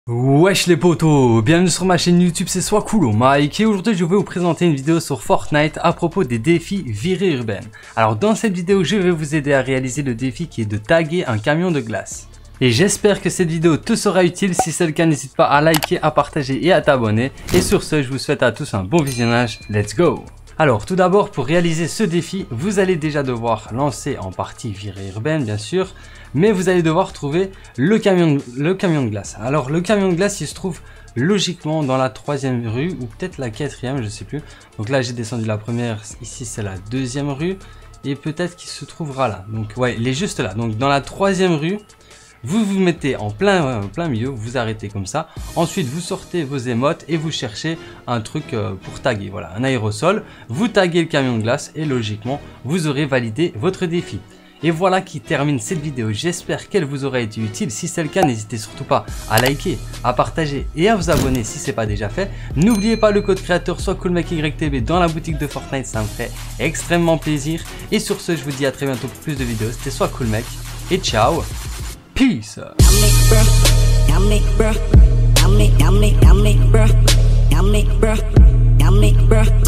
Wesh les potos, bienvenue sur ma chaîne YouTube, c'est Swacool Mike et aujourd'hui je vais vous présenter une vidéo sur Fortnite à propos des défis virée urbaine. Alors dans cette vidéo je vais vous aider à réaliser le défi qui est de taguer un camion de glace. Et j'espère que cette vidéo te sera utile, si c'est le cas n'hésite pas à liker, à partager et à t'abonner. Et sur ce je vous souhaite à tous un bon visionnage, let's go! Alors tout d'abord pour réaliser ce défi, vous allez déjà devoir lancer en partie virée urbaine bien sûr, mais vous allez devoir trouver le camion de glace. Alors le camion de glace il se trouve logiquement dans la 3e rue ou peut-être la 4e, je sais plus. Donc là j'ai descendu la première, ici c'est la 2e rue et peut-être qu'il se trouvera là. Donc ouais, il est juste là, donc dans la 3e rue. Vous vous mettez en plein milieu, vous arrêtez comme ça. Ensuite, vous sortez vos émotes et vous cherchez un truc pour taguer. Voilà, un aérosol. Vous taguez le camion de glace et logiquement, vous aurez validé votre défi. Et voilà qui termine cette vidéo. J'espère qu'elle vous aura été utile. Si c'est le cas, n'hésitez surtout pas à liker, à partager et à vous abonner si ce n'est pas déjà fait. N'oubliez pas le code créateur SwacoolMakeYTB dans la boutique de Fortnite. Ça me ferait extrêmement plaisir. Et sur ce, je vous dis à très bientôt pour plus de vidéos. C'était SwacoolMake et ciao. Peace. Yummy, bruh.